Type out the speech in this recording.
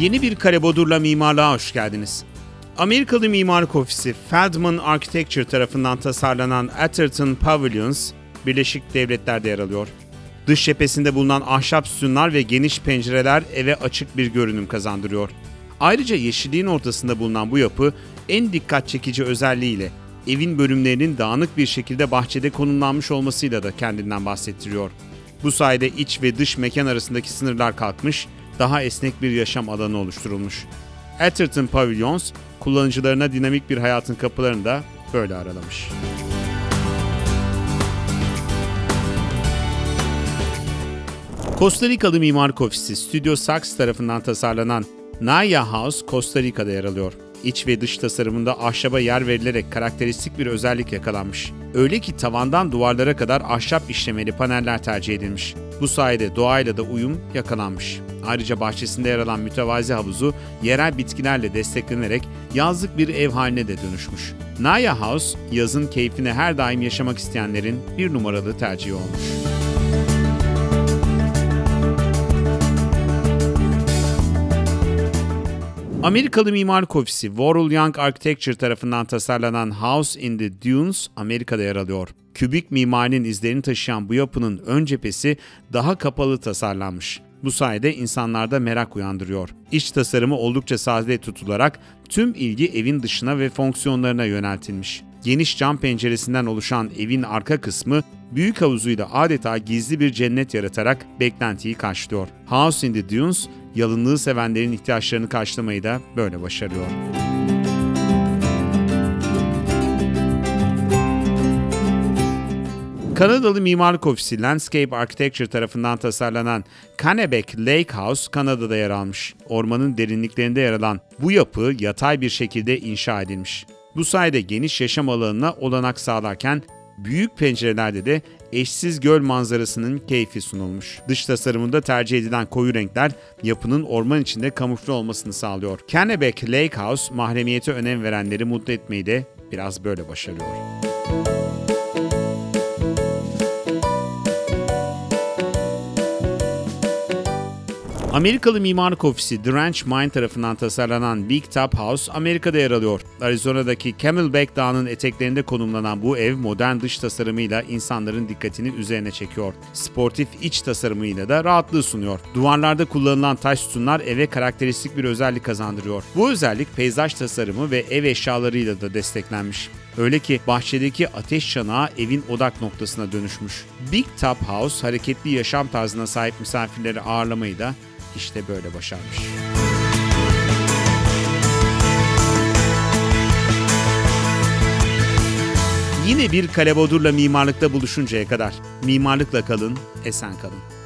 Yeni bir kare bodurla mimarlığa hoş geldiniz. Amerikalı mimarlık ofisi Feldman Architecture tarafından tasarlanan Atherton Pavilions, Birleşik Devletler'de yer alıyor. Dış cephesinde bulunan ahşap sütunlar ve geniş pencereler eve açık bir görünüm kazandırıyor. Ayrıca yeşilliğin ortasında bulunan bu yapı en dikkat çekici özelliğiyle evin bölümlerinin dağınık bir şekilde bahçede konumlanmış olmasıyla da kendinden bahsettiriyor. Bu sayede iç ve dış mekan arasındaki sınırlar kalkmış, daha esnek bir yaşam alanı oluşturulmuş. Atherton Pavilions, kullanıcılarına dinamik bir hayatın kapılarını da böyle aralamış. Costa Rikalı mimarlık ofisi Studio Sachs tarafından tasarlanan Naya House, Costa Rica'da yer alıyor. İç ve dış tasarımında ahşaba yer verilerek karakteristik bir özellik yakalanmış. Öyle ki tavandan duvarlara kadar ahşap işlemeli paneller tercih edilmiş. Bu sayede doğayla da uyum yakalanmış. Ayrıca bahçesinde yer alan mütevazi havuzu yerel bitkilerle desteklenerek yazlık bir ev haline de dönüşmüş. Naya House, yazın keyfine her daim yaşamak isteyenlerin bir numaralı tercihi olmuş. Amerikalı mimarlık ofisi Worrell Young Architecture tarafından tasarlanan House in the Dunes, Amerika'da yer alıyor. Kübik mimarinin izlerini taşıyan bu yapının ön cephesi daha kapalı tasarlanmış. Bu sayede insanlarda merak uyandırıyor. İç tasarımı oldukça sade tutularak tüm ilgi evin dışına ve fonksiyonlarına yöneltilmiş. Geniş cam penceresinden oluşan evin arka kısmı büyük havuzuyla adeta gizli bir cennet yaratarak beklentiyi karşılıyor. House in the Dunes, yalınlığı sevenlerin ihtiyaçlarını karşılamayı da böyle başarıyor. Kanadalı mimarlık ofisi Landscape Architecture tarafından tasarlanan Kennebec Lake House, Kanada'da yer almış. Ormanın derinliklerinde yer alan bu yapı yatay bir şekilde inşa edilmiş. Bu sayede geniş yaşam alanına olanak sağlarken büyük pencerelerde de eşsiz göl manzarasının keyfi sunulmuş. Dış tasarımında tercih edilen koyu renkler yapının orman içinde kamufle olmasını sağlıyor. Kennebec Lake House, mahremiyete önem verenleri mutlu etmeyi de biraz böyle başarıyor. Amerikalı mimarlık ofisi The Ranch Mine tarafından tasarlanan Big Top House, Amerika'da yer alıyor. Arizona'daki Camelback Dağı'nın eteklerinde konumlanan bu ev modern dış tasarımıyla insanların dikkatini üzerine çekiyor. Sportif iç tasarımıyla da rahatlığı sunuyor. Duvarlarda kullanılan taş sütunlar eve karakteristik bir özellik kazandırıyor. Bu özellik peyzaj tasarımı ve ev eşyalarıyla da desteklenmiş. Öyle ki bahçedeki ateş çanağı evin odak noktasına dönüşmüş. Big Top House, hareketli yaşam tarzına sahip misafirleri ağırlamayı da İşte böyle başarmış. Yine bir kare bodurla mimarlıkta buluşuncaya kadar mimarlıkla kalın, esen kalın.